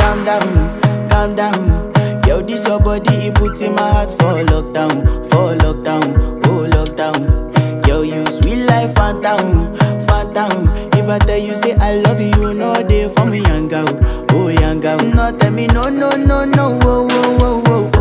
calm down, calm down. Yo, this your body, it puts in my heart for lockdown, oh lockdown. Yo, you sweet life, phantom, phantom. If I tell you say I love you, you know they for me young girl, oh young girl. No tell me no, no, no, no, oh, oh, oh, oh.